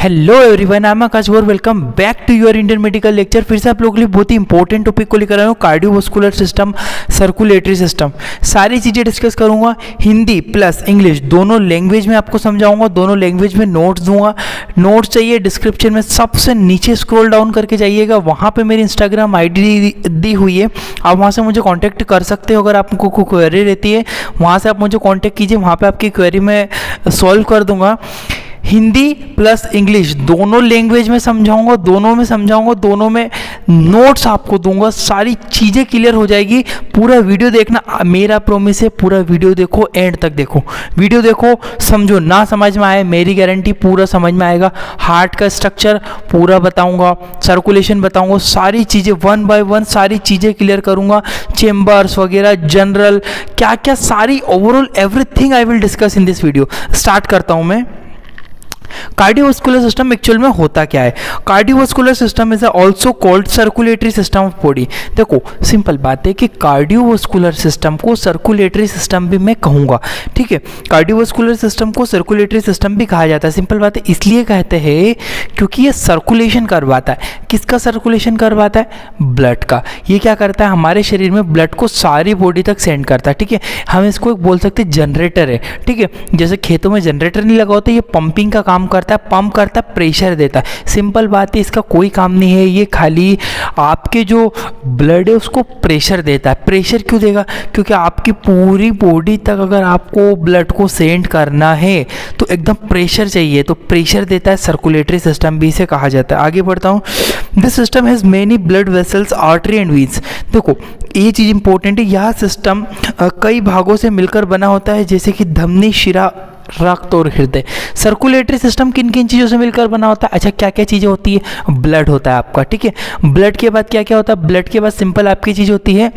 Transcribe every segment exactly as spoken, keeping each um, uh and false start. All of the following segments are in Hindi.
Hello everyone, I am Akash और welcome back to your Indian medical lecture. फिर से आप लोगों के लिए बहुत ही इंपॉर्टेंट टॉपिक को लेकर आया हूँ, कार्डियोवास्कुलर सिस्टम, सर्कुलेटरी सिस्टम। सारी चीज़ें डिस्कस करूँगा, हिंदी प्लस इंग्लिश दोनों लैंग्वेज में आपको समझाऊंगा, दोनों लैंग्वेज में नोट्स दूंगा। नोट्स चाहिए डिस्क्रिप्शन में सबसे नीचे स्क्रॉल डाउन करके जाइएगा, वहाँ पर मेरी इंस्टाग्राम आई डी दी हुई है, आप वहाँ से मुझे कॉन्टैक्ट कर सकते हो। अगर आपको कोई क्वेरी रहती है वहाँ से आप मुझे कॉन्टैक्ट कीजिए, वहाँ पर आपकी क्वेरी मैं सॉल्व कर दूँगा। हिंदी प्लस इंग्लिश दोनों लैंग्वेज में समझाऊंगा, दोनों में समझाऊंगा, दोनों में नोट्स आपको दूंगा, सारी चीज़ें क्लियर हो जाएगी। पूरा वीडियो देखना, मेरा प्रॉमिस है, पूरा वीडियो देखो, एंड तक देखो, वीडियो देखो, समझो। ना समझ में आए मेरी गारंटी पूरा समझ में आएगा। हार्ट का स्ट्रक्चर पूरा बताऊंगा, सर्कुलेशन बताऊंगा, सारी चीज़ें वन बाय वन सारी चीज़ें क्लियर करूंगा। चेम्बर्स वगैरह, जनरल क्या क्या, सारी overall everything I will discuss in this video. Start करता हूँ मैं। कार्डियोवास्कुलर सिस्टम एक्चुअल में होता क्या है? Cardiovascular system is also called circulatory system of body. देखो सिंपल बात है कि कार्डियोवास्कुलर सिस्टम को सर्कुलेटरी सिस्टम भी मैं कहूँगा, ठीक है। कार्डियोवास्कुलर सिस्टम को सर्कुलेटरी सिस्टम भी कहा जाता है। सिंपल बात है, इसलिए कहते हैं क्योंकि ये सर्कुलेशन करवाता है। किसका सर्कुलेशन करवाता है? ब्लड का। ये क्या करता है? हमारे शरीर में ब्लड को सारी बॉडी तक सेंड करता है, ठीक है। हम इसको एक बोल सकते हैं जनरेटर है, ठीक है। जैसे खेतों में जनरेटर नहीं लगा होता, ये पंपिंग का काम करता है, पंप करता है, प्रेशर देता है। सिंपल बात है, इसका कोई काम नहीं है, ये खाली आपके जो ब्लड है उसको प्रेशर देता है। प्रेशर क्यों देगा? क्योंकि आपकी पूरी बॉडी तक अगर आपको ब्लड को सेंड करना है तो एकदम प्रेशर चाहिए, तो प्रेशर देता है। सर्कुलेटरी सिस्टम भी इसे कहा जाता है। आगे बढ़ता हूँ। This system has many blood vessels, artery and veins. देखो ये चीज़ इंपॉर्टेंट है, यह सिस्टम कई भागों से मिलकर बना होता है, जैसे कि धमनी, शिरा, रक्त और हृदय। सर्कुलेटरी सिस्टम किन किन चीज़ों से मिलकर बना होता है? अच्छा, क्या क्या चीज़ें होती है? ब्लड होता है आपका, ठीक है। ब्लड के बाद क्या क्या होता है? ब्लड के बाद सिंपल आपकी चीज़ होती है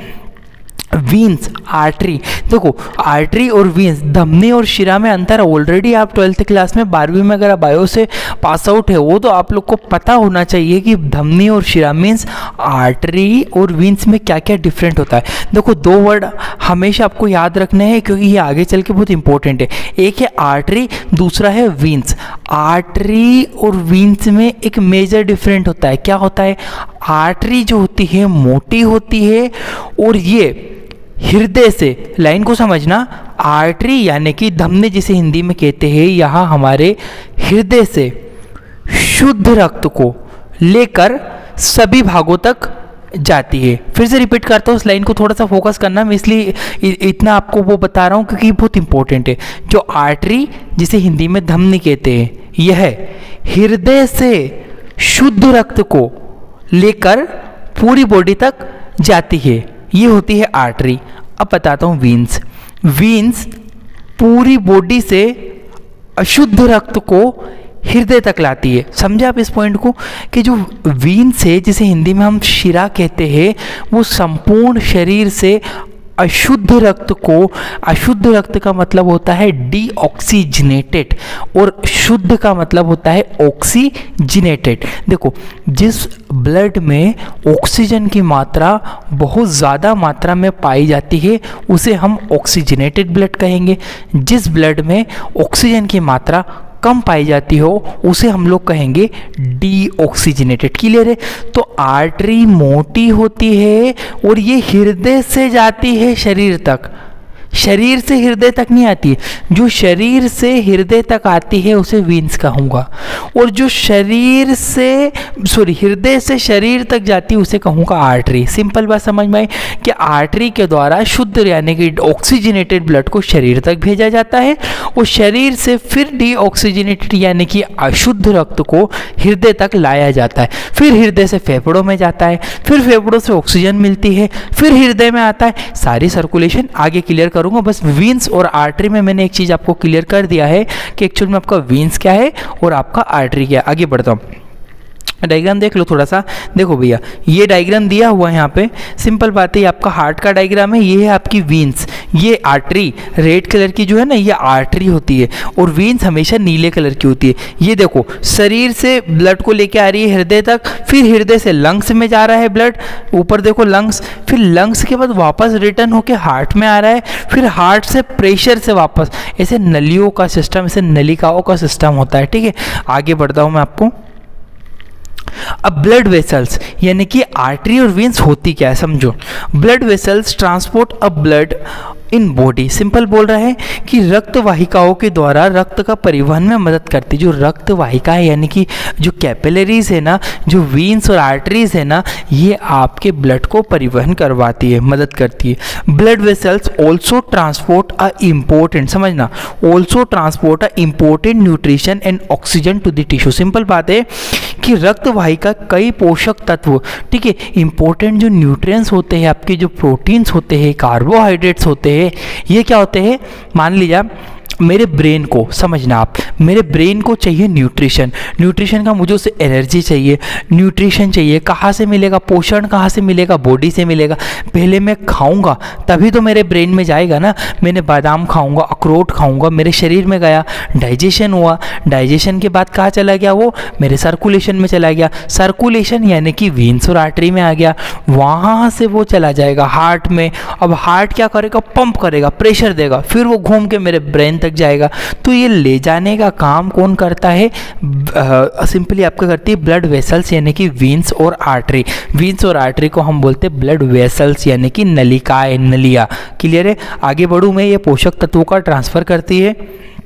वीन्स, आर्टरी। देखो आर्टरी और वीन्स, धमनी और शिरा में अंतर ऑलरेडी आप ट्वेल्थ क्लास में, बारहवीं में अगर बायो से पास आउट है वो तो आप लोग को पता होना चाहिए कि धमनी और शिरा मीन्स आर्टरी और वीन्स में क्या क्या डिफरेंट होता है। देखो दो वर्ड हमेशा आपको याद रखने हैं क्योंकि ये आगे चल के बहुत इंपॉर्टेंट है। एक है आर्टरी, दूसरा है वीन्स। आर्टरी और वीन्स में एक मेजर डिफरेंट होता है। क्या होता है? आर्टरी जो होती है मोटी होती है और ये हृदय से, लाइन को समझना, आर्टरी यानी कि धमनी जिसे हिंदी में कहते हैं, यहाँ हमारे हृदय से शुद्ध रक्त को लेकर सभी भागों तक जाती है। फिर से रिपीट करता हूँ, इस लाइन को थोड़ा सा फोकस करना, मैं इसलिए इतना आपको वो बता रहा हूँ क्योंकि बहुत इंपॉर्टेंट है। जो आर्टरी जिसे हिंदी में धमनी कहते हैं, यह हृदय से शुद्ध रक्त को लेकर पूरी बॉडी तक जाती है, ये होती है आर्टरी। अब बताता हूँ वीन्स। वीन्स पूरी बॉडी से अशुद्ध रक्त को हृदय तक लाती है। समझे आप इस पॉइंट को कि जो वीन्स है जिसे हिंदी में हम शिरा कहते हैं, वो संपूर्ण शरीर से अशुद्ध रक्त को, अशुद्ध रक्त का मतलब होता है डीऑक्सीजनेटेड और शुद्ध का मतलब होता है ऑक्सीजनेटेड। देखो जिस ब्लड में ऑक्सीजन की मात्रा बहुत ज़्यादा मात्रा में पाई जाती है उसे हम ऑक्सीजनेटेड ब्लड कहेंगे। जिस ब्लड में ऑक्सीजन की मात्रा कम पाई जाती हो उसे हम लोग कहेंगे डीऑक्सीजनेटेड। क्लियर है? तो आर्टरी मोटी होती है और ये हृदय से जाती है शरीर तक, शरीर से हृदय तक नहीं आती है। जो शरीर से हृदय तक आती है उसे वीन्स कहूँगा, और जो शरीर से सॉरी हृदय से शरीर तक जाती है उसे कहूँगा आर्टरी। सिंपल बात समझ में आई कि आर्टरी के द्वारा शुद्ध यानी कि ऑक्सीजनेटेड ब्लड को शरीर तक भेजा जाता है और शरीर से फिर डीऑक्सीजनेटेड यानी कि अशुद्ध रक्त को हृदय तक लाया जाता है। फिर हृदय से फेफड़ों में जाता है, फिर फेफड़ों से ऑक्सीजन मिलती है, फिर हृदय में आता है। सारी सर्कुलेशन आगे क्लियर करूंगा। बस वीन्स और आर्टरी में मैंने एक चीज आपको क्लियर कर दिया है कि एक्चुअल में आपका वीन्स क्या है और आपका आर्टरी क्या है। आगे बढ़ता हूं, डायग्राम देख लो थोड़ा सा। देखो भैया ये डायग्राम दिया हुआ है यहाँ पे, सिंपल बात है, ये आपका हार्ट का डायग्राम है, ये है आपकी वीन्स, ये आर्टरी रेड कलर की जो है ना ये आर्टरी होती है और वेन्स हमेशा नीले कलर की होती है। ये देखो शरीर से ब्लड को लेके आ रही है हृदय तक, फिर हृदय से लंग्स में जा रहा है ब्लड, ऊपर देखो लंग्स, फिर लंग्स के बाद वापस रिटर्न होके हार्ट में आ रहा है, फिर हार्ट से प्रेशर से वापस, ऐसे नलियों का सिस्टम, ऐसे नलिकाओं का सिस्टम होता है। ठीक है, आगे बढ़ता हूँ मैं आपको। अब ब्लड वेसल्स यानी कि आर्टरी और वेन्स होती क्या है समझो। Blood vessels transport a blood in body, simple बोल रहा है कि रक्त वाहिकाओं के द्वारा रक्त का परिवहन में मदद करती है। जो रक्त वाहिका है यानी कि जो कैपिलरीज है ना, जो वेन्स और आर्टरीज है ना, ये आपके ब्लड को परिवहन करवाती है, मदद करती है। Blood vessels also transport a important, समझना, also transport a important nutrition and oxygen to the tissue. Simple बात है कि रक्त वाहिका कई पोषक तत्व, ठीक है, इंपॉर्टेंट जो न्यूट्रिएंट्स होते हैं, आपके जो प्रोटीन्स होते हैं, कार्बोहाइड्रेट्स होते हैं, ये क्या होते हैं, मान लीजिए मेरे ब्रेन को, समझना आप, मेरे ब्रेन को चाहिए न्यूट्रिशन, न्यूट्रिशन का मुझे उसे एनर्जी चाहिए, न्यूट्रिशन चाहिए, कहाँ से मिलेगा, पोषण कहाँ से मिलेगा, बॉडी से मिलेगा। पहले मैं खाऊंगा तभी तो मेरे ब्रेन में जाएगा ना। मैंने बादाम खाऊंगा, अखरोट खाऊंगा, मेरे शरीर में गया, डाइजेशन हुआ, डाइजेशन के बाद कहाँ चला गया, वो मेरे सर्कुलेशन में चला गया, सर्कुलेशन यानी कि वेन्स और आर्टरी में आ गया, वहाँ से वो चला जाएगा हार्ट में। अब हार्ट क्या करेगा, पंप करेगा, प्रेशर देगा, फिर वो घूम के मेरे ब्रेन जाएगा। तो ये ले जाने का काम कौन करता है, सिंपली आपका करती है ब्लड वेसल्स यानी कि वेन्स और आर्टरी। वेन्स और आर्टरी को हम बोलते हैं ब्लड वेसल्स यानी कि नलिकाएं, नलिया। क्लियर है, आगे बढ़ूं मैं, ये पोषक तत्वों का ट्रांसफर करती है।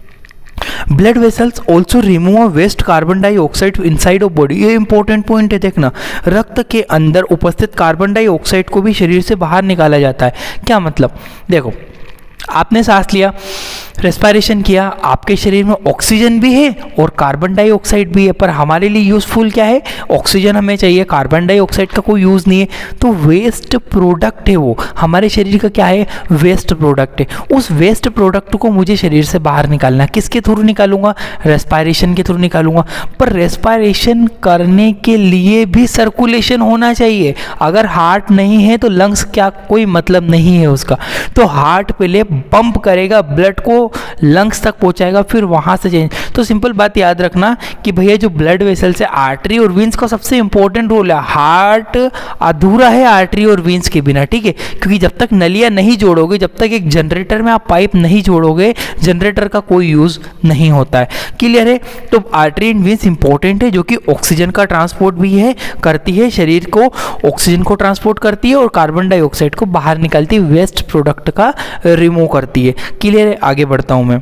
Blood vessels also remove waste carbon dioxide inside of body. ये इंपॉर्टेंट पॉइंट है, देखना, रक्त के अंदर उपस्थित कार्बन डाइऑक्साइड को भी शरीर से बाहर निकाला जाता है। क्या मतलब, देखो आपने सांस लिया, रेस्पिरेशन किया, आपके शरीर में ऑक्सीजन भी है और कार्बन डाइऑक्साइड भी है, पर हमारे लिए यूज़फुल क्या है, ऑक्सीजन हमें चाहिए, कार्बन डाइऑक्साइड का कोई यूज़ नहीं है। तो वेस्ट प्रोडक्ट है वो, हमारे शरीर का क्या है, वेस्ट प्रोडक्ट है। उस वेस्ट प्रोडक्ट को मुझे शरीर से बाहर निकालना, किसके थ्रू निकालूंगा, रेस्पिरेशन के थ्रू निकालूंगा। पर रेस्पिरेशन करने के लिए भी सर्कुलेशन होना चाहिए। अगर हार्ट नहीं है तो लंग्स क्या कोई मतलब नहीं है उसका। तो हार्ट पहले पंप करेगा, ब्लड को लंग्स तक पहुंचाएगा, फिर वहां से चेंज। तो सिंपल बात याद रखना कि भैया जो ब्लड वेसल से आर्टरी और वेन्स का सबसे इंपॉर्टेंट रोल है। हार्ट अधूरा है आर्टरी और वेन्स के बिना, ठीक है, क्योंकि जब तक नलियां नहीं जोड़ोगे, जब तक एक जनरेटर में आप पाइप नहीं जोड़ोगे, जनरेटर का कोई यूज नहीं होता है। क्लियर है, तो आर्टरी एंड वेन्स इंपॉर्टेंट है, जो कि ऑक्सीजन का ट्रांसपोर्ट भी है, करती है, शरीर को ऑक्सीजन को ट्रांसपोर्ट करती है और कार्बन डाइऑक्साइड को बाहर निकालती है, वेस्ट प्रोडक्ट का रिमूव करती है। क्लियर है, आगे बढ़ता हूं मैं।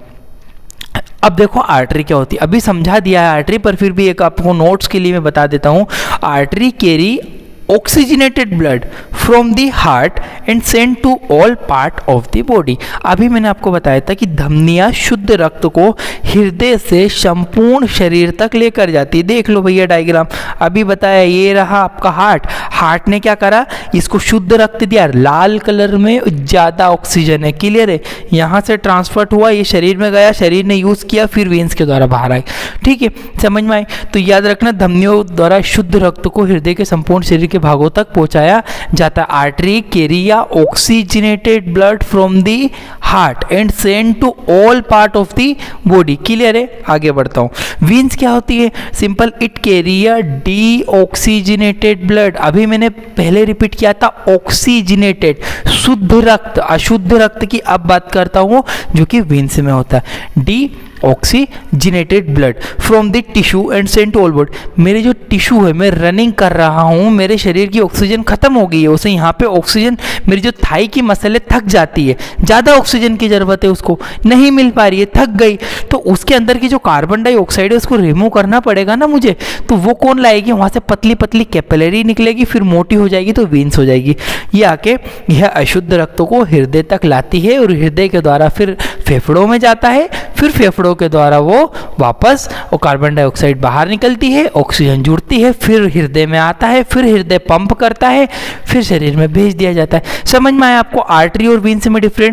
अब देखो आर्टरी क्या होती है, अभी समझा दिया है आर्टरी, पर फिर भी एक आपको नोट्स के लिए मैं बता देता हूं। Artery carry oxygenated blood from the heart and send to all part of the body. अभी मैंने आपको बताया था कि धमनियां शुद्ध रक्त को हृदय से संपूर्ण शरीर तक लेकर जाती है। देख लो भैया डायग्राम, अभी बताया, ये रहा आपका हार्ट, हार्ट ने क्या करा, इसको शुद्ध रक्त दिया, लाल कलर में ज़्यादा ऑक्सीजन है। क्लियर है, यहाँ से ट्रांसफर हुआ, ये शरीर में गया, शरीर ने यूज़ किया, फिर वेन्स के द्वारा बाहर आए। ठीक है, समझ में आए। तो याद रखना, धमनियों द्वारा शुद्ध रक्त को हृदय के संपूर्ण शरीर के भागों तक पहुंचाया जाता है। Artery carry oxygenated blood from the heart and send to all part of the body. Clear है, आगे बढ़ता हूं। वेन्स क्या होती है, simple, it carry deoxygenated blood. अभी मैंने पहले रिपीट किया था ऑक्सीजनेटेड, शुद्ध रक्त, अशुद्ध रक्त की अब बात करता हूं, जो कि वेन्स में होता है। Deoxygenated blood from the tissue and sent all body. मेरे जो टिश्यू है, मैं रनिंग कर रहा हूँ, मेरे शरीर की ऑक्सीजन खत्म हो गई है, उसे यहाँ पे ऑक्सीजन, मेरी जो थाई की मसले थक जाती है, ज़्यादा ऑक्सीजन की ज़रूरत है, उसको नहीं मिल पा रही है, थक गई, तो उसके अंदर की जो कार्बन डाइऑक्साइड है उसको रिमूव करना पड़ेगा ना मुझे। तो वो कौन लाएगी, वहाँ से पतली पतली कैपिलरी निकलेगी, फिर मोटी हो जाएगी तो वेन्स हो जाएगी। ये आके यह अशुद्ध रक्त को हृदय तक लाती है और हृदय के द्वारा फिर फेफड़ों में जाता है, फिर फेफड़ों के द्वारा वो वापस वो कार्बन डाइऑक्साइड बाहर निकलती है, ऑक्सीजन जुड़ती है, फिर हृदय में आता है, फिर हृदय पंप करता है, फिर शरीर में भेज दिया जाता है। समझ में आया आपको आर्टरी और वेन्स में डिफरेंट,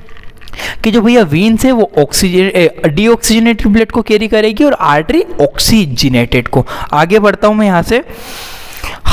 कि जो भैया वेन्स है वो ऑक्सीजन डीऑक्सीजनेटेड ब्लड को कैरी करेगी और आर्टरी ऑक्सीजनेटेड को। आगे बढ़ता हूं मैं यहां से।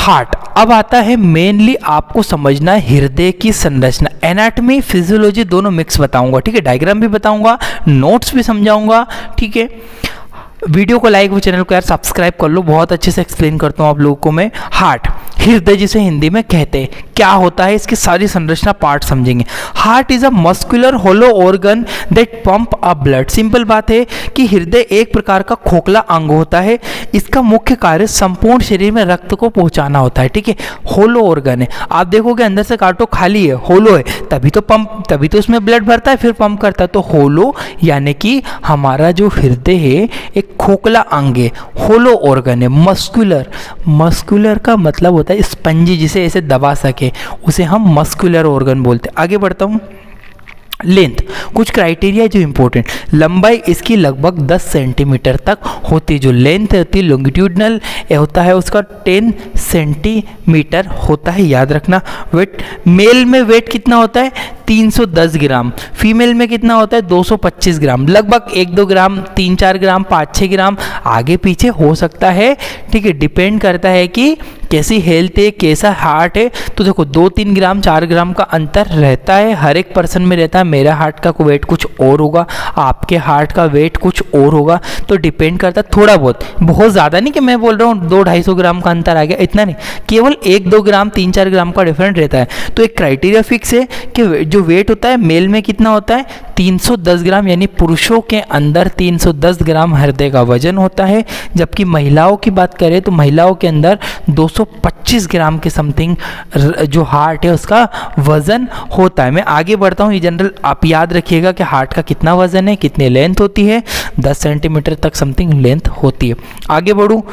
हार्ट। अब आता है मेनली आपको समझना है हृदय की संरचना, एनाटॉमी फिजियोलॉजी दोनों मिक्स बताऊंगा, ठीक है, डायग्राम भी बताऊंगा, नोट्स भी समझाऊंगा, ठीक है। वीडियो को लाइक और चैनल को यार सब्सक्राइब कर लो, बहुत अच्छे से एक्सप्लेन करता हूँ आप लोगों को मैं। हार्ट, हृदय जिसे हिंदी में कहते हैं, क्या होता है इसकी सारी संरचना पार्ट समझेंगे। Heart is a muscular hollow organ that pump a blood. Simple बात है कि हृदय एक प्रकार का खोखला अंग होता है, इसका मुख्य कार्य संपूर्ण शरीर में रक्त को पहुंचाना होता है, ठीक है। होलो ऑर्गन है, आप देखोगे अंदर से काटो खाली है, होलो है, तभी तो पंप, तभी तो उसमें ब्लड भरता है फिर पंप करता है। तो होलो यानी कि हमारा जो हृदय है एक खोखला अंग है, होलो ऑर्गन है, मस्कुलर। मस्कुलर का मतलब होता है स्पंजी, जिसे ऐसे दबा सके, उसे हम मस्कुलर ऑर्गन बोलते हैं। आगे बढ़ता हूँ। लेंथ, कुछ क्राइटेरिया जो इंपॉर्टेंट, लंबाई इसकी लगभग दस सेंटीमीटर तक होती है, जो लेंथ होती है लॉन्गिट्यूडनल होता है उसका दस सेंटीमीटर होता है, याद रखना। वेट, मेल में वेट कितना होता है तीन सौ दस ग्राम, फीमेल में कितना होता है दो सौ पच्चीस ग्राम, लगभग एक दो ग्राम, तीन चार ग्राम, पाँच छः ग्राम आगे पीछे हो सकता है, ठीक है, डिपेंड करता है कि कैसी हेल्थ है, कैसा हार्ट है। तो देखो दो तीन ग्राम चार ग्राम का अंतर रहता है, हर एक पर्सन में रहता है। मेरा हार्ट का वेट कुछ और होगा, आपके हार्ट का वेट कुछ और होगा, तो डिपेंड करता है थोड़ा बहुत, बहुत ज़्यादा नहीं कि मैं बोल रहा हूँ दो ढाई सौ ग्राम का अंतर आ गया, इतना नहीं, केवल एक दो ग्राम तीन चार ग्राम का डिफरेंट रहता है। तो एक क्राइटेरिया फिक्स है कि जो वेट होता है मेल में कितना होता है तीन सौ दस ग्राम, यानी पुरुषों के अंदर तीन सौ दस ग्राम हृदय का वजन होता है, जबकि महिलाओं की बात करें तो महिलाओं के अंदर दो सौ पच्चीस ग्राम के समथिंग जो हार्ट है उसका वजन होता है। मैं आगे बढ़ता हूँ, ये जनरल आप याद रखिएगा कि हार्ट का कितना वजन है, कितनी लेंथ होती है, दस सेंटीमीटर तक समथिंग लेंथ होती है। आगे बढ़ूँ,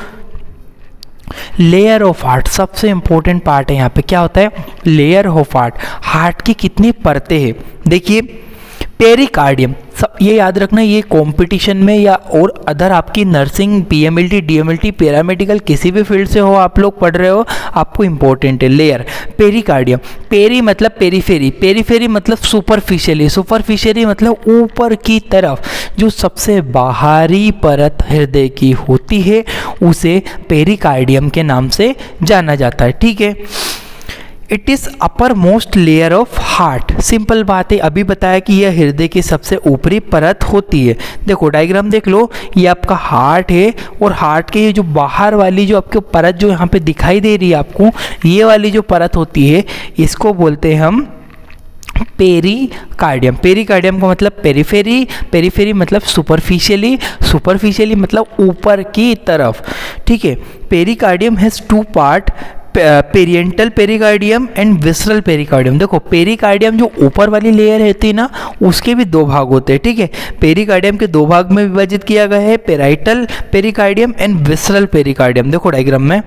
लेयर ऑफ हार्ट सबसे इंपॉर्टेंट पार्ट है। यहाँ पे क्या होता है, लेयर ऑफ हार्ट, हार्ट की कितनी परतें हैं। देखिए पेरिकार्डियम, सब ये याद रखना, ये कंपटीशन में या और अदर आपकी नर्सिंग, पीएमएलटी, डीएमएलटी, पैरामेडिकल किसी भी फील्ड से हो आप लोग पढ़ रहे हो, आपको इंपॉर्टेंट है लेयर। पेरिकार्डियम, पेरी मतलब पेरीफेरी, पेरीफेरी मतलब सुपरफिशियली, सुपरफिशियली मतलब ऊपर की तरफ, जो सबसे बाहरी परत हृदय की होती है उसे पेरिकार्डियम के नाम से जाना जाता है, ठीक है। It is upper most layer of heart, simple बात है, अभी बताया कि यह हृदय की सबसे ऊपरी परत होती है। देखो डायग्राम देख लो, ये आपका हार्ट है और हार्ट के ये जो बाहर वाली जो आपको परत जो यहाँ पे दिखाई दे रही है आपको, ये वाली जो परत होती है इसको बोलते हैं हम पेरिकार्डियम। पेरिकार्डियम का मतलब पेरीफेरी, पेरीफेरी मतलब सुपरफिशियली, सुपरफिशियली मतलब ऊपर की तरफ, ठीक है। Pericardium has two part, parietal pericardium and visceral pericardium. देखो पेरिकार्डियम जो ऊपर वाली लेयर रहती है ना, उसके भी दो भाग होते हैं, ठीक है। पेरिकार्डियम के दो भाग में विभाजित किया गया है, parietal pericardium and visceral pericardium. देखो डायग्राम में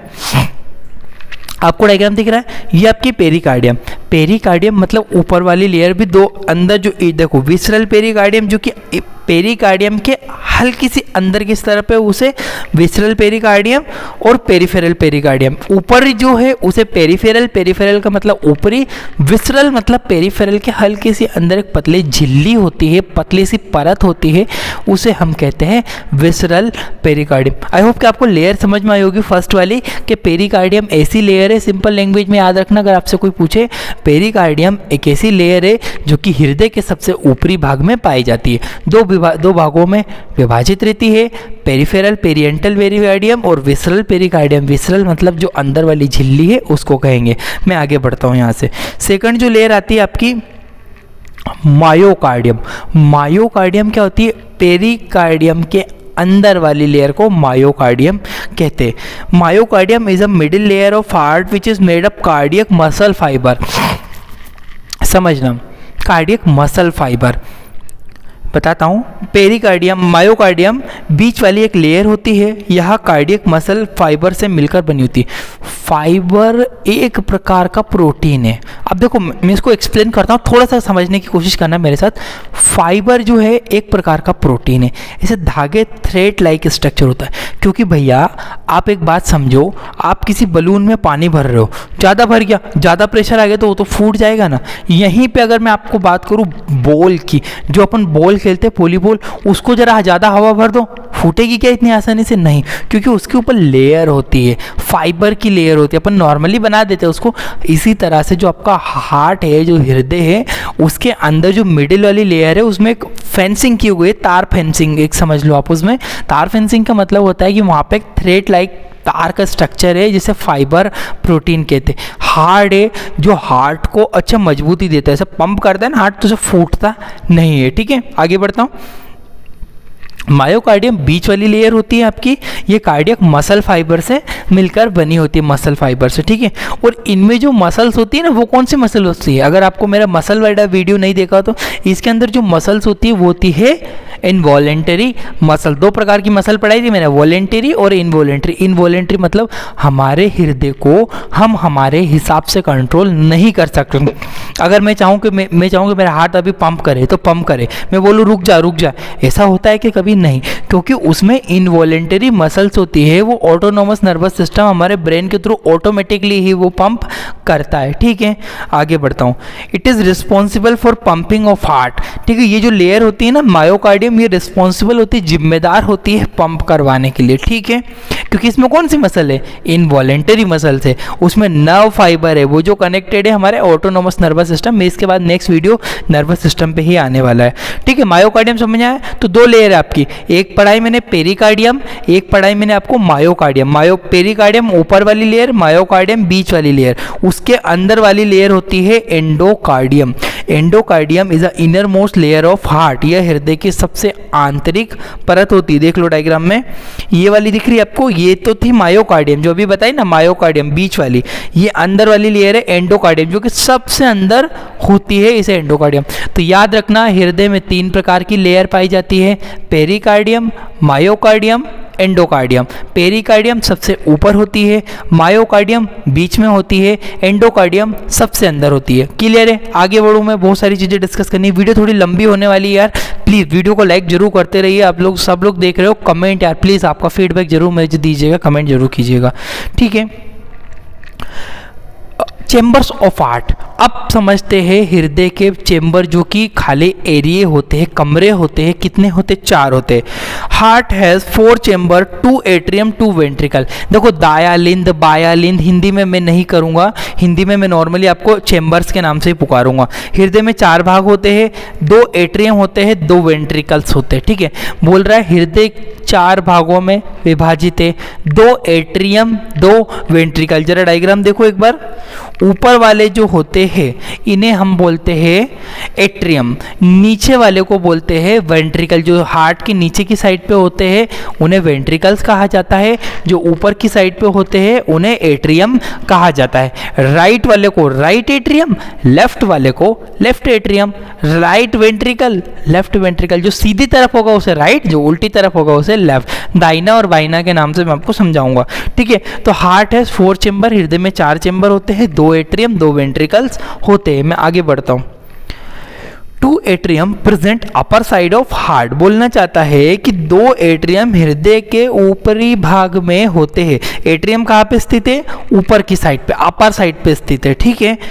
आपको डायग्राम दिख रहा है, ये आपकी पेरिकार्डियम, पेरिकार्डियम मतलब ऊपर वाली लेयर भी दो, अंदर जो देखो विसरल पेरिकार्डियम जो कि पेरिकार्डियम के हल्की सी अंदर की तरफ है उसे विसरल पेरिकार्डियम, और पेरिफेरल पेरिकार्डियम ऊपर जो है उसे पेरिफेरल, पेरिफेरल का मतलब ऊपरी, विसरल मतलब पेरिफेरल के हल्की सी अंदर एक पतली झिल्ली होती है, पतली सी परत होती है, उसे हम कहते हैं विसरल पेरिकार्डियम। आई होप कि आपको लेयर समझ में आई होगी फर्स्ट वाली, कि पेरिकार्डियम ऐसी लेयर है, सिंपल लैंग्वेज में याद रखना अगर आपसे कोई पूछे, पेरिकार्डियम एक ऐसी लेयर है जो कि हृदय के सबसे ऊपरी भाग में पाई जाती है, दो दो भागों में विभाजित रहती है, पेरिफेरल पेरिएंटल पेरिकार्डियम और विसरल पेरिकार्डियम। विसरल मतलब जो अंदर वाली झिल्ली है उसको कहेंगे। मैं आगे बढ़ता हूँ यहाँ से, सेकंड जो लेयर आती है आपकी मायोकार्डियम। मायोकार्डियम क्या होती है, पेरिकार्डियम के अंदर वाली लेयर को मायोकार्डियम कहते हैं। Myocardium is a middle layer of heart which is made up cardiac muscle fibre. समझना, कार्डियक मसल फाइबर बताता हूँ। पेरिकार्डियम, मायोकार्डियम बीच वाली एक लेयर होती है, यह कार्डियक मसल फाइबर से मिलकर बनी होती है। फाइबर एक प्रकार का प्रोटीन है। अब देखो मैं इसको एक्सप्लेन करता हूँ, थोड़ा सा समझने की कोशिश करना मेरे साथ। फाइबर जो है एक प्रकार का प्रोटीन है, इसे धागे थ्रेड लाइक स्ट्रक्चर होता है। क्योंकि भैया आप एक बात समझो, आप किसी बलून में पानी भर रहे हो, ज़्यादा भर गया, ज़्यादा प्रेशर आ गया तो वो तो फूट जाएगा ना। यहीं पे अगर मैं आपको बात करूँ बॉल की, जो अपन बॉल खेलते हैं वॉलीबॉल, उसको जरा ज़्यादा हवा भर दो फूटेगी क्या इतनी आसानी से? नहीं, क्योंकि उसके ऊपर लेयर होती है, फाइबर की लेयर होती है। अपन नॉर्मली बना देते हैं उसको। इसी तरह से जो आपका हार्ट है, जो हृदय है, उसके अंदर जो मिडिल वाली लेयर है उसमें एक फेंसिंग की हुई है, तार फेंसिंग एक समझ लो आप। उसमें तार फेंसिंग का मतलब होता है कि वहाँ पे एक थ्रेड लाइक तार का स्ट्रक्चर है जिसे फाइबर प्रोटीन कहते हैं। हार्ड है जो हार्ट को अच्छा मजबूती देता है। ऐसा पंप करता है ना हार्ट तो उसे फूटता नहीं है। ठीक है, आगे बढ़ता हूँ। मायोकार्डियम बीच वाली लेयर होती है आपकी, ये कार्डियक मसल फाइबर से मिलकर बनी होती है, मसल फाइबर से। ठीक है, और इनमें जो मसल्स होती है ना, वो कौन सी मसल होती है? अगर आपको मेरा मसल वाला वीडियो नहीं देखा तो इसके अंदर जो मसल्स होती है वो होती है इनवॉलेंटरी मसल। दो प्रकार की मसल पढ़ाई थी मैंने, वॉलेंटरी और इनवॉलेंटरी। इनवॉलेंटरी मतलब हमारे हृदय को हम हमारे हिसाब से कंट्रोल नहीं कर सकते। अगर मैं चाहूँ कि मैं मैं चाहूँ कि मेरा हार्ट अभी पंप करे तो पंप करे, मैं बोलूँ रुक जा रुक जा, ऐसा होता है कि कभी नहीं, क्योंकि उसमें इनवॉलेंटरी मसल्स होती है। वो ऑटोनोमस नर्वस सिस्टम हमारे ब्रेन के थ्रू ऑटोमेटिकली ही वो पंप करता है। ठीक है, आगे बढ़ता हूँ। It is responsible for pumping of heart. ठीक है, ये जो लेयर होती है ना मायोकार्डियम, ये रिस्पॉन्सिबल होती है, जिम्मेदार होती है पंप करवाने के लिए। ठीक है, क्योंकि इसमें कौन सी मसल है? इनवॉलेंटरी मसल्स है। उसमें नर्व फाइबर है वो जो कनेक्टेड है हमारे ऑटोनोमस नर्वस सिस्टम में। इसके बाद नेक्स्ट वीडियो नर्वस सिस्टम पे ही आने वाला है। ठीक है, मायोकार्डियम समझ आया? तो दो लेयर है आपकी, एक पढ़ाई मैंने पेरिकार्डियम, एक पढ़ाई मैंने आपको मायोकार्डियम। मायो पेरिकार्डियम ऊपर वाली लेयर, मायोकार्डियम बीच वाली लेयर। उसके अंदर वाली लेयर होती है endocardium. Endocardium is a inner most layer of heart. यह हृदय की सबसे आंतरिक परत होती है। देख लो डायग्राम में, ये वाली दिख रही है आपको, ये तो थी मायोकार्डियम जो अभी बताई ना, मायोकार्डियम बीच वाली। ये अंदर वाली लेयर है एंडोकार्डियम जो कि सबसे अंदर होती है, इसे एंडोकार्डियम। तो याद रखना हृदय में तीन प्रकार की लेयर पाई जाती है, पेरिकार्डियम, मायोकार्डियम, एंडोकार्डियम। पेरिकार्डियम सबसे ऊपर होती है, मायोकार्डियम बीच में होती है, एंडोकार्डियम सबसे अंदर होती है। क्लियर है? आगे बढ़ूँ मैं, बहुत सारी चीज़ें डिस्कस करनी है। वीडियो थोड़ी लंबी होने वाली है यार, प्लीज़ वीडियो को लाइक जरूर करते रहिए। आप लोग सब लोग देख रहे हो, कमेंट यार प्लीज़ आपका फीडबैक जरूर मुझे दीजिएगा, कमेंट जरूर कीजिएगा। ठीक है, चेम्बर्स ऑफ हार्ट। अब समझते हैं हृदय के चेम्बर जो कि खाली एरिए होते हैं, कमरे होते हैं। कितने होते? चार होते हैं। Heart has four chamber, two atrium, two ventricle. देखो दाया लिंद, बाया लिंद हिंदी में मैं नहीं करूँगा, हिंदी में मैं नॉर्मली आपको चेम्बर्स के नाम से ही पुकारूंगा। हृदय में चार भाग होते हैं, दो एट्रियम होते हैं, दो वेंट्रिकल्स होते हैं। ठीक है, बोल रहा है हृदय चार भागों में विभाजित है, दो एट्रियम, दो वेंट्रिकल। जरा डायग्राम देखो एक बार। ऊपर वाले जो होते हैं इन्हें हम बोलते हैं एट्रियम, नीचे वाले को बोलते हैं वेंट्रिकल। जो हार्ट के नीचे की साइड पे होते हैं उन्हें वेंट्रिकल्स कहा जाता है, जो ऊपर की साइड पे होते हैं उन्हें एट्रियम कहा जाता है। राइट वाले को राइट एट्रियम, लेफ्ट वाले को left atrium. Right ventricle, left ventricle. जो सीधी तरफ होगा उसे राइट, जो उल्टी तरफ होगा उसे लेफ्ट। दाहिना और बाइना के नाम से मैं आपको समझाऊंगा। ठीक है, तो हार्ट है फोर चेम्बर, हृदय में चार चेम्बर होते हैं, दो एट्रियम, दो वेंट्रिकल्स होते हैं। मैं आगे बढ़ता हूं। Two atrium present upper side of heart. बोलना चाहता है कि दो एट्रियम हृदय के ऊपरी भाग में होते हैं। एट्रियम कहाँ पे स्थित है? ऊपर की साइड पे, अपर साइड पे स्थित है। ठीक है,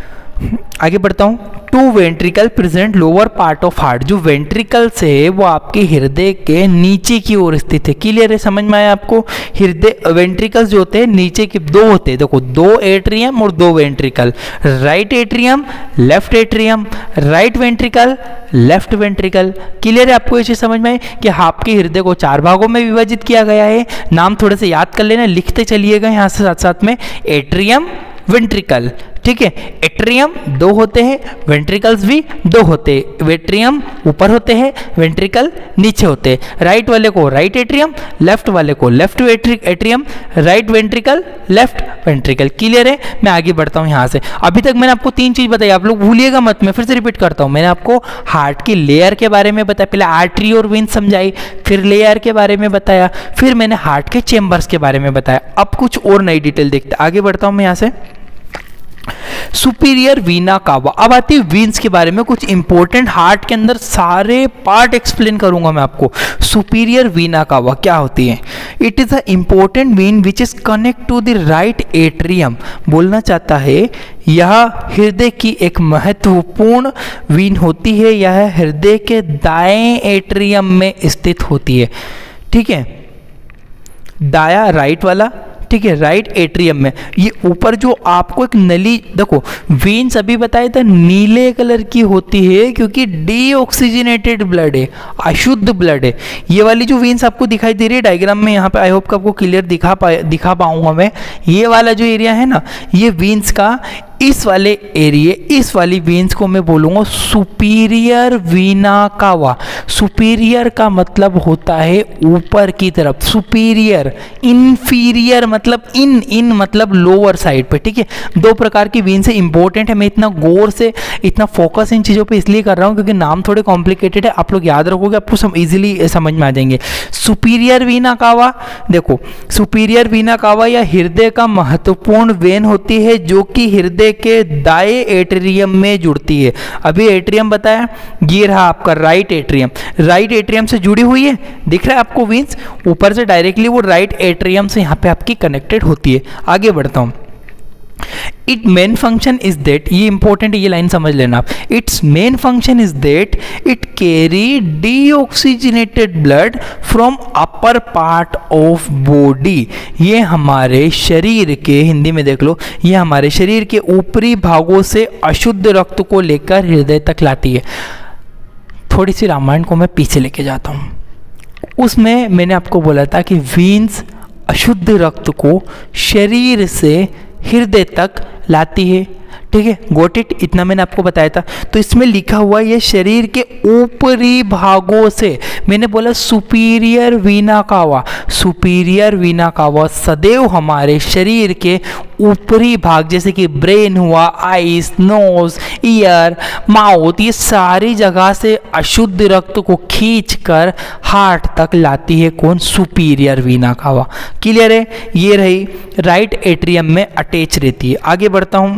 आगे बढ़ता हूँ। Two ventricle present lower part of heart. जो वेंट्रिकल्स है वो आपके हृदय के नीचे की ओर स्थित है। क्लियर है? समझ में आया आपको? हृदय वेंट्रिकल्स जो होते हैं नीचे के दो होते हैं। देखो दो एट्रियम और दो ventricle, right atrium, left atrium, right ventricle, left ventricle. Clear है आपको? ये चीज समझ में आई कि आपके हृदय को चार भागों में विभाजित किया गया है। नाम थोड़े से याद कर लेना, लिखते चलिएगा यहाँ से साथ साथ में। Atrium, ventricle. ठीक है, एट्रियम दो होते हैं, वेंट्रिकल्स भी दो होते हैं। एट्रियम ऊपर होते हैं, वेंट्रिकल नीचे होते हैं। राइट वाले को राइट एट्रियम, लेफ्ट वाले को left atrium, right ventricle, left ventricle. Clear है? मैं आगे बढ़ता हूँ यहाँ से। अभी तक मैंने आपको तीन चीज बताई, आप लोग भूलिएगा मत, मैं फिर से रिपीट करता हूँ। मैंने आपको हार्ट की लेयर के बारे में बताया, पहले आर्टरी और वेन समझाई, फिर लेयर के बारे में बताया, फिर मैंने हार्ट के चेम्बर्स के बारे में बताया। अब कुछ और नई डिटेल देखते हैं। आगे बढ़ता हूँ मैं यहाँ से। सुपीरियर वीना कावा। अब आती है वीन्स के बारे में, कुछ इंपॉर्टेंट हार्ट के अंदर सारे पार्ट एक्सप्लेन करूंगा मैं आपको। सुपीरियर वीना कावा क्या होती है? It is a important vein which is connect to the right atrium. बोलना चाहता है यह हृदय की एक महत्वपूर्ण वीन होती है, यह हृदय के दाएं एट्रियम में स्थित होती है। ठीक है, दाया राइट वाला, ठीक है, राइट एट्रियम में। ये ऊपर जो आपको एक नली देखो, वेन्स अभी बताया था नीले कलर की होती है क्योंकि डीऑक्सीजनेटेड ब्लड है, अशुद्ध ब्लड है। ये वाली जो वेन्स आपको दिखाई दे रही है डायग्राम में यहाँ पे, आई होप कि आपको क्लियर दिखा पा दिखा पाऊंगा मैं। ये वाला जो एरिया है ना, ये वेन्स का इस वाले एरिया, इस वाली वेन्स को मैं बोलूँगा सुपीरियर वीना कावा। सुपीरियर का मतलब होता है ऊपर की तरफ, सुपीरियर। इन्फीरियर मतलब इन, इन मतलब लोअर साइड पे, ठीक है। दो प्रकार की वेन्स है, इंपॉर्टेंट है। मैं इतना गौर से, इतना फोकस इन चीज़ों पे इसलिए कर रहा हूँ क्योंकि नाम थोड़े कॉम्प्लिकेटेड है, आप लोग याद रखोगे, आपको सम इजीली समझ में आ जाएंगे। सुपीरियर वीना कावा, देखो सुपीरियर वीना कावा या हृदय का महत्वपूर्ण वेन होती है जो कि हृदय के दाएं एट्रियम में जुड़ती है। अभी एट्रियम बताया, ये रहा आपका राइट एट्रियम, राइट एट्रियम से जुड़ी हुई है, दिख रहा है आपको वेन्स ऊपर से डायरेक्टली वो राइट एट्रियम से यहाँ पे आपकी कनेक्टेड होती है। आगे बढ़ता हूँ। It main function is that, ये इंपॉर्टेंट, ये लाइन समझ लेना आप। It's main function is that it carry deoxygenated blood from upper part of body. ये हमारे शरीर के, हिंदी में देख लो, ये हमारे शरीर के ऊपरी भागों से अशुद्ध रक्त को लेकर हृदय तक लाती है। थोड़ी सी रामायण को मैं पीछे लेके जाता हूँ। उसमें मैंने आपको बोला था कि वेन्स अशुद्ध रक्त को शरीर से हृदय तक लाती है, ठीक है, गोट इट, इतना मैंने आपको बताया था। तो इसमें लिखा हुआ है ये शरीर के ऊपरी भागों से, मैंने बोला सुपीरियर वीना कावा। सुपीरियर वीना कावा सदैव हमारे शरीर के ऊपरी भाग, जैसे कि ब्रेन हुआ, आईज, नोज, ईयर, माउथ, ये सारी जगह से अशुद्ध रक्त को खींचकर हार्ट तक लाती है। कौन? सुपीरियर वीना कावा। क्लियर है? ये रही राइट एट्रियम में अटैच रहती है। आगे बढ़ता हूँ।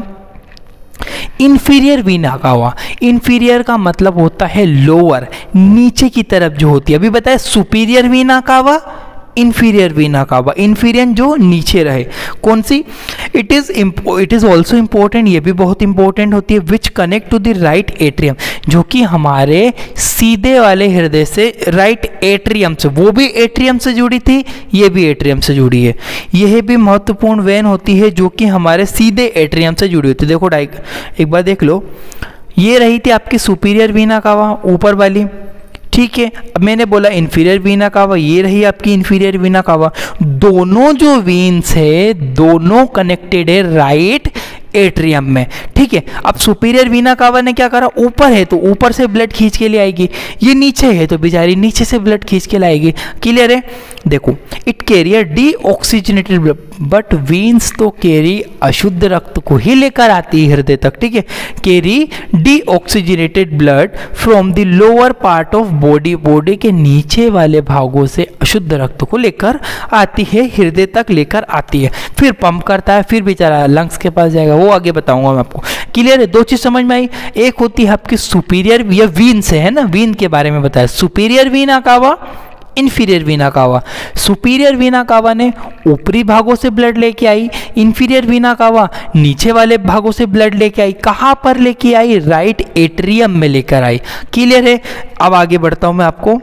इन्फीरियर वीना कावा, इन्फीरियर का मतलब होता है लोअर, नीचे की तरफ जो होती है। अभी बताया सुपीरियर वीना कावा, इन्फीरियर वीना कावा। इन्फीरियर जो नीचे रहे, कौन सी? It is it is also important, ये भी बहुत इंपॉर्टेंट होती है। Which connect to the right atrium, जो कि हमारे सीधे वाले हृदय से राइट एट्रियम से, वो भी एट्रियम से जुड़ी थी, ये भी एट्रियम से जुड़ी है। यह भी महत्वपूर्ण वेन होती है जो कि हमारे सीधे एट्रियम से जुड़ी होती है। देखो डाइक एक बार देख लो, ये रही थी आपकी सुपीरियर वीना कावा ऊपर वाली, ठीक है। अब मैंने बोला इन्फीरियर वीना कावा, ये रही आपकी इन्फीरियर वीना कावा। दोनों जो वेन्स है दोनों कनेक्टेड है राइट एट्रियम में, ठीक है। अब सुपीरियर वीना कावा ने क्या करा, ऊपर है तो ऊपर से ब्लड खींच के ले आएगी, ये नीचे है तो बेचारी नीचे से ब्लड खींच के लाएगी। क्लियर है? देखो, it carrier deoxygenated blood, but veins तो कैरी अशुद्ध रक्त को ही लेकर आती है हृदय तक, ठीक है। Carry deoxygenated blood from the lower part of body, body के नीचे वाले भागों से अशुद्ध रक्त को लेकर आती है, हृदय तक लेकर आती है, फिर पंप करता है, फिर बेचारा लंग्स के पास जाएगा, वो आगे बताऊंगा मैं आपको। क्लियर है? दो चीज समझ में आई। एक होती है आपकी सुपीरियर, या वीन से है ना, वीन के बारे में बताया, सुपीरियर वीना कावा, इन्फीरियर वीना कावा। सुपीरियर वीना कावा ने ऊपरी भागों से ब्लड लेके आई, इन्फीरियर वीना कावा नीचे वाले भागों से ब्लड लेके आई। कहाँ पर लेके आई? राइट एट्रियम में लेकर आई। क्लियर है? अब आगे बढ़ता हूं मैं आपको।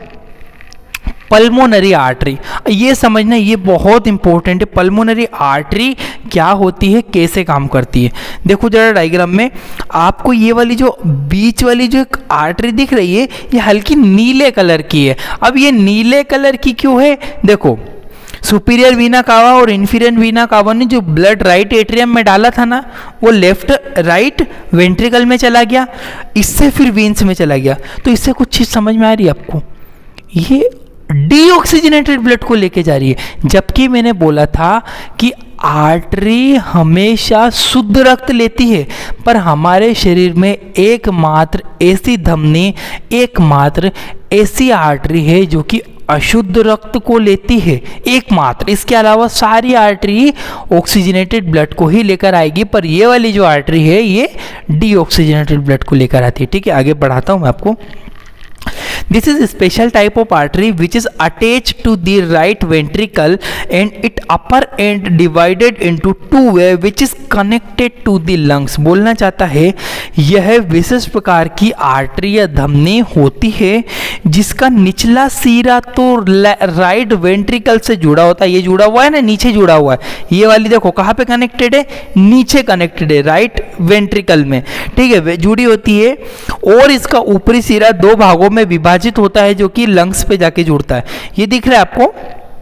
पल्मोनरी आर्टरी, ये समझना, ये बहुत इंपॉर्टेंट है। पल्मोनरी आर्टरी क्या होती है, कैसे काम करती है? देखो जरा डायग्राम में आपको ये वाली जो बीच वाली जो एक आर्टरी दिख रही है, ये हल्की नीले कलर की है। अब ये नीले कलर की क्यों है? देखो, सुपीरियर वीना कावा और इन्फीरियर वीना कावा ने जो ब्लड राइट एट्रियम में डाला था ना, वो लेफ्ट राइट वेंट्रिकल में चला गया, इससे फिर वेन्स में चला गया। तो इससे कुछ चीज़ समझ में आ रही है आपको? ये डीऑक्सीजनेटेड ब्लड को लेके जा रही है, जबकि मैंने बोला था कि आर्टरी हमेशा शुद्ध रक्त लेती है, पर हमारे शरीर में एकमात्र ऐसी धमनी, एकमात्र ऐसी आर्टरी है जो कि अशुद्ध रक्त को लेती है, एकमात्र। इसके अलावा सारी आर्टरी ऑक्सीजनेटेड ब्लड को ही लेकर आएगी, पर ये वाली जो आर्टरी है ये डीऑक्सीजनेटेड ब्लड को लेकर आती है, ठीक है। आगे बढ़ाता हूं मैं आपको। This is special type of artery which is attach to the right ventricle and it upper end divided into two way which is connected to the lungs. बोलना चाहता है यह विशेष प्रकार की आर्टरी या धमनी होती है जिसका निचला सिरा तो राइट वेंट्रिकल से जुड़ा होता है। ये जुड़ा हुआ है ना, नीचे जुड़ा हुआ है, ये वाली देखो कहाँ पे कनेक्टेड है, नीचे कनेक्टेड है राइट वेंट्रिकल में, ठीक है, जुड़ी होती है। और इसका ऊपरी सिरा दो भागों में विभाजित होता है जो कि लंग्स पे जाके जुड़ता है। ये दिख रहा है आपको,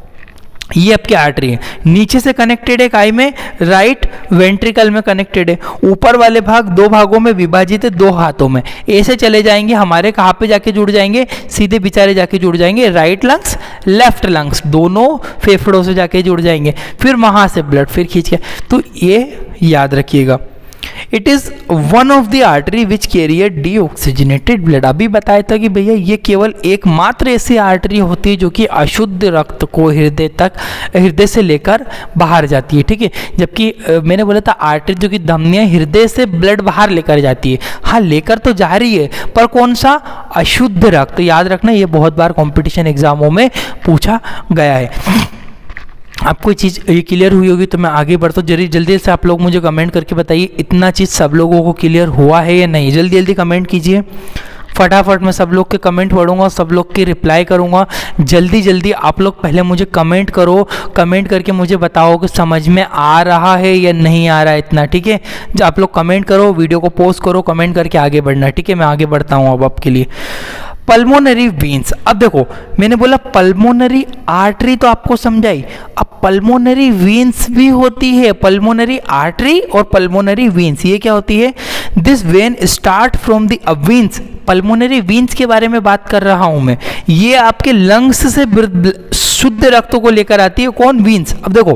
ये आपकी आर्टरी है, नीचे से कनेक्टेड है काय में, राइट वेंट्रिकल में कनेक्टेड है। ऊपर वाले भाग दो भागों में विभाजित है, दो हाथों में। ऐसे चले जाएंगे हमारे, कहाँ पे जाके जुड़ जाएंगे, सीधे बेचारे जाके जुड़ जाएंगे राइट लंग्स लेफ्ट लंग्स, दोनों फेफड़ों से जाके जुड़ जाएंगे। फिर वहाँ से ब्लड फिर खींच के, तो ये याद रखिएगा। It is one of the artery which carry deoxygenated blood. अभी बताया था कि भैया ये केवल एकमात्र ऐसी आर्टरी होती है जो कि अशुद्ध रक्त को हृदय तक, हृदय से लेकर बाहर जाती है, ठीक है। जबकि मैंने बोला था आर्टरी जो कि धमनियां हृदय से ब्लड बाहर लेकर जाती है, हाँ लेकर तो जा रही है, पर कौन सा, अशुद्ध रक्त। याद रखना, ये बहुत बार कॉम्पिटिशन एग्जामों में पूछा गया है। आपको चीज़ ये क्लियर हुई होगी तो मैं आगे बढ़ता हूँ। जल्दी जल्दी से आप लोग मुझे कमेंट करके बताइए इतना चीज़ सब लोगों को क्लियर हुआ है या नहीं। जल्दी जल्दी कमेंट कीजिए, फटाफट मैं सब लोग के कमेंट पढ़ूंगा, सब लोग की रिप्लाई करूंगा। जल्दी जल्दी आप लोग पहले मुझे कमेंट करो, कमेंट करके मुझे बताओ कि समझ में आ रहा है या नहीं आ रहा है इतना, ठीक है। जब आप लोग कमेंट करो, वीडियो को पोस्ट करो, कमेंट करके आगे बढ़ना, ठीक है। मैं आगे बढ़ता हूँ अब आपके लिए। पल्मोनरी वेन्स, अब देखो मैंने बोला पल्मोनरी आर्टरी तो आपको समझाई, अब पल्मोनरी वेन्स भी होती है। पल्मोनरी आर्टरी और पल्मोनरी वेन्स ये क्या होती है, this vein start from the veins. Pulmonary veins के बारे में बात कर रहा हूं मैं, ये आपके लंग्स से शुद्ध रक्त को लेकर आती है। कौन, वेन्स। अब देखो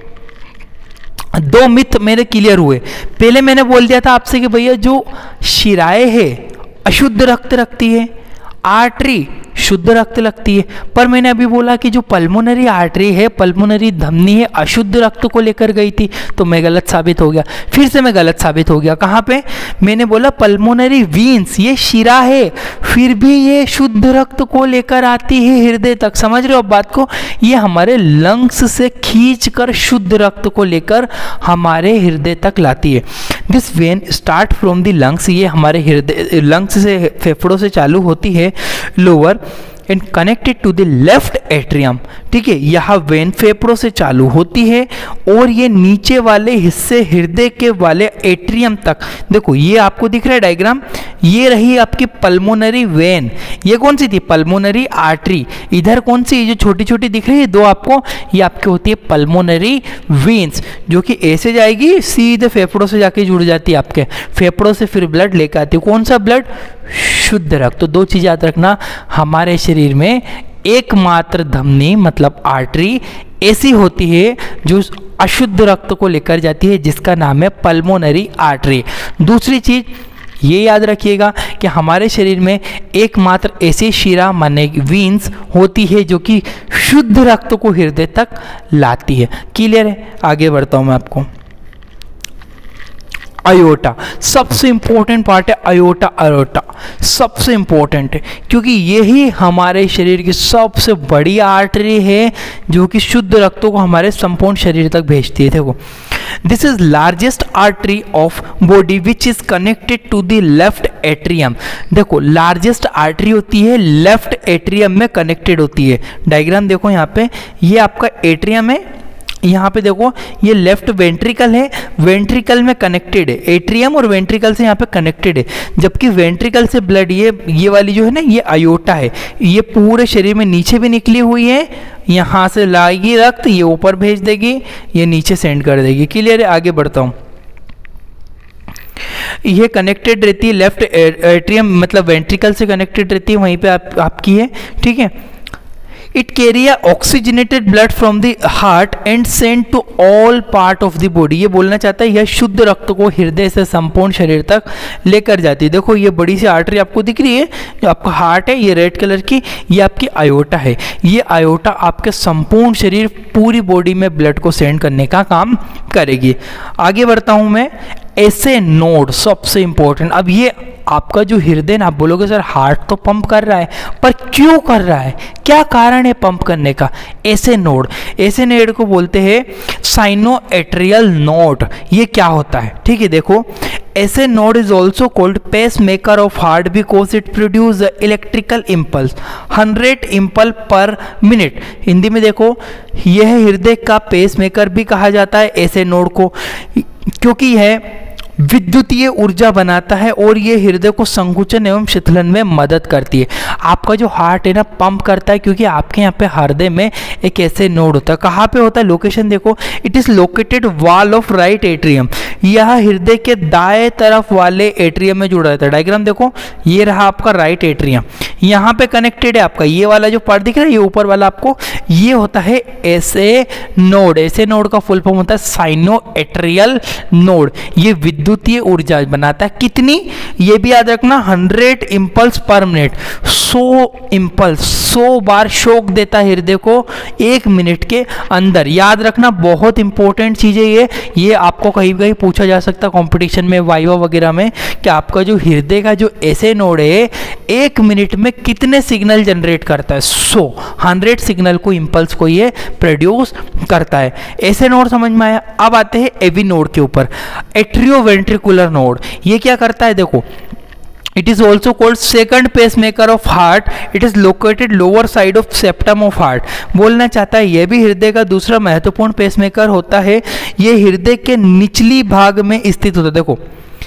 दो मिथ मेरे क्लियर हुए। पहले मैंने बोल दिया था आपसे कि भैया जो शिराएं है अशुद्ध रक्त रखती है, आर्टरी शुद्ध रक्त लगती है, पर मैंने अभी बोला कि जो पल्मोनरी आर्टरी है, पल्मोनरी धमनी है, अशुद्ध रक्त को लेकर गई थी, तो मैं गलत साबित हो गया। फिर से मैं गलत साबित हो गया। कहाँ पे, मैंने बोला पल्मोनरी वेन्स ये शिरा है, फिर भी ये शुद्ध रक्त को लेकर आती है हृदय तक। समझ रहे हो अब बात को, ये हमारे लंग्स से खींचकर शुद्ध रक्त को लेकर हमारे हृदय तक लाती है। This vein start from the lungs, ये हमारे हृदय लंग्स से, फेफड़ों से चालू होती है lower end connected to the left atrium, ठीक है। यह वेन फेफड़ों से चालू होती है और ये नीचे वाले हिस्से हृदय के वाले एट्रियम तक, देखो ये आपको दिख रहा है डायग्राम, ये रही आपकी पल्मोनरी वेन। ये कौन सी थी, पल्मोनरी आर्टरी। इधर कौन सी, जो छोटी छोटी दिख रही है दो आपको, ये आपकी होती है पल्मोनरी वेन्स, जो कि ऐसे जाएगी सीधे फेफड़ों से जाके जुड़ जाती है आपके, फेफड़ों से फिर ब्लड लेकर आती है। कौन सा ब्लड, शुद्ध रक्त। तो दो चीज़ याद रखना, हमारे शरीर में एकमात्र धमनी मतलब आर्टरी ऐसी होती है जो अशुद्ध रक्त को लेकर जाती है, जिसका नाम है पल्मोनरी आर्टरी। दूसरी चीज ये याद रखिएगा कि हमारे शरीर में एकमात्र ऐसी शिरा माने वेन्स होती है जो कि शुद्ध रक्त को हृदय तक लाती है। क्लियर है, आगे बढ़ता हूं मैं आपको। आयोटा सबसे इंपॉर्टेंट पार्ट है, आयोटा आयोटा सबसे इंपॉर्टेंट है क्योंकि यही हमारे शरीर की सबसे बड़ी आर्टरी है जो कि शुद्ध रक्तों को हमारे संपूर्ण शरीर तक भेजती है। देखो, this is largest artery of body which is connected to the left atrium. देखो, लार्जेस्ट आर्टरी होती है लेफ्ट एट्रियम में कनेक्टेड होती है। डायग्राम देखो यहाँ पे, ये आपका एट्रियम है, यहाँ पे देखो ये लेफ्ट वेंट्रिकल है, वेंट्रिकल में कनेक्टेड है, एट्रियम और वेंट्रिकल से यहाँ पे कनेक्टेड है। जबकि वेंट्रिकल से ब्लड ये ये वाली जो है ना, ये आयोटा है, ये पूरे शरीर में नीचे भी निकली हुई है, यहाँ से लाएगी रक्त, ये ऊपर भेज देगी, ये नीचे सेंड कर देगी। क्लियर है, आगे बढ़ता हूँ। ये कनेक्टेड रहती है लेफ्ट एट्रियम मतलब वेंट्रिकल से कनेक्टेड रहती है, वहीं पे आप, आपकी है, ठीक है। It carry a oxygenated blood from the heart and sent to all part of the body। ये बोलना चाहता है यह शुद्ध रक्त को हृदय से संपूर्ण शरीर तक लेकर जाती है। देखो ये बड़ी सी आर्टरी आपको दिख रही है, जो आपका हार्ट है, ये रेड कलर की, ये आपकी आयोटा है। ये आयोटा आपके संपूर्ण शरीर पूरी बॉडी में ब्लड को सेंड करने का काम करेगी। आगे बढ़ता हूँ मैं। ऐसे नोड सबसे इंपॉर्टेंट। अब ये आपका जो हृदय ना, आप बोलोगे सर हार्ट तो पंप कर रहा है, पर क्यों कर रहा है, क्या कारण है पंप करने का? ऐसे नोड, ऐसे नोड को बोलते हैं साइनोएट्रियल नोड। ये क्या होता है, ठीक है, देखो SA node is also called pacemaker of heart because it produce electrical impulse hundred impulse per minute. Hindi में देखो, यह हृदय का पेस मेकर भी कहा जाता है ऐसे नोड को, क्योंकि यह विद्युतीय ऊर्जा बनाता है और ये हृदय को संकुचन एवं शिथिलन में मदद करती है। आपका जो हार्ट है ना पंप करता है क्योंकि आपके यहाँ पे हृदय में एक ऐसे नोड होता है। कहाँ पे होता है, लोकेशन देखो, it is located wall of right atrium. यह हृदय के दाएं तरफ वाले एट्रियम में जुड़ा रहता है। डायग्राम देखो, ये रहा आपका राइट एट्रियम, यहाँ पे कनेक्टेड है आपका ये वाला जो पार्ट दिख रहा है, ये ऊपर वाला आपको, ये होता है ऐसे नोड। ऐसे नोड का फुल फॉर्म होता है साइनोएट्रियल नोड। ये विद्युतीय ऊर्जा बनाता है, कितनी, ये भी याद रखना, हंड्रेड इम्पल्स पर मिनट। सौ इम्पल्स, सौ बार शॉक देता है हृदय को एक मिनट के अंदर। याद रखना, बहुत इंपॉर्टेंट चीज है ये ये आपको कहीं कहीं पूछा जा सकता है कंपटीशन में, वाइवा वगैरह में, कि आपका जो हृदय का जो ऐसे नोड है एक मिनट में कितने सिग्नल जनरेट करता है। सौ, हंड्रेड सिग्नल को, इम्पल्स को ये प्रोड्यूस करता है। ऐसे नोड समझ में आया। अब आते हैं एवी नोड के ऊपर, एट्रियोवेंट्रिकुलर नोड। ये क्या करता है, देखो, it is also called second pacemaker of heart. It is located lower side of septum of heart. बोलना चाहता है यह भी हृदय का दूसरा महत्वपूर्ण पेसमेकर होता है। ये हृदय के निचली भाग में स्थित होता है। देखो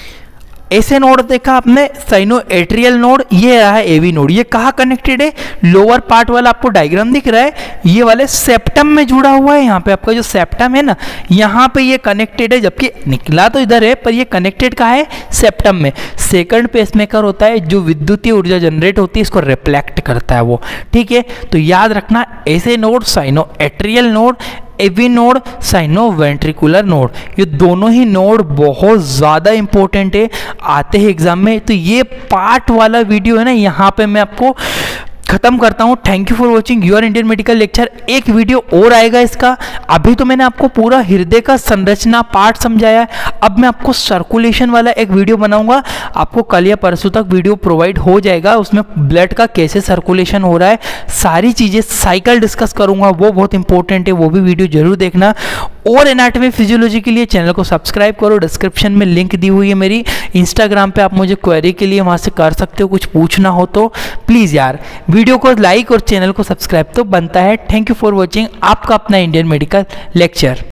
ऐसे नोड देखा आपने, साइनोएट्रियल नोड, ये रहा है एवी नोड। ये कहाँ कनेक्टेड है, लोअर पार्ट वाला आपको डायग्राम दिख रहा है, ये वाले सेप्टम में जुड़ा हुआ है। यहाँ पे आपका जो सेप्टम है ना, यहाँ पे ये कनेक्टेड है, जबकि निकला तो इधर है पर ये कनेक्टेड कहाँ है, सेप्टम में। सेकंड पेसमेकर होता है, जो विद्युतीय ऊर्जा जनरेट होती है इसको रिफ्लेक्ट करता है वो, ठीक है। तो याद रखना, ऐसे node sinoatrial node, AV node, sinoventricular node, ये दोनों ही नोड बहुत ज़्यादा इंपॉर्टेंट है, आते हैं एग्जाम में। तो ये पार्ट वाला वीडियो है ना, यहाँ पे मैं आपको खत्म करता हूँ। Thank you for watching your Indian medical lecture. एक वीडियो और आएगा इसका। अभी तो मैंने आपको पूरा हृदय का संरचना पार्ट समझाया है, अब मैं आपको सर्कुलेशन वाला एक वीडियो बनाऊंगा। आपको कल या परसों तक वीडियो प्रोवाइड हो जाएगा, उसमें ब्लड का कैसे सर्कुलेशन हो रहा है, सारी चीज़ें, साइकिल डिस्कस करूंगा, वो बहुत इंपॉर्टेंट है, वो भी वीडियो जरूर देखना। और एनाटॉमी फिजियोलॉजी के लिए चैनल को सब्सक्राइब करो, डिस्क्रिप्शन में लिंक दी हुई है मेरी। इंस्टाग्राम पे आप मुझे क्वेरी के लिए वहाँ से कर सकते हो, कुछ पूछना हो तो प्लीज़ यार वीडियो को लाइक और चैनल को सब्सक्राइब तो बनता है। थैंक यू फॉर वॉचिंग, आपका अपना इंडियन मेडिकल लेक्चर।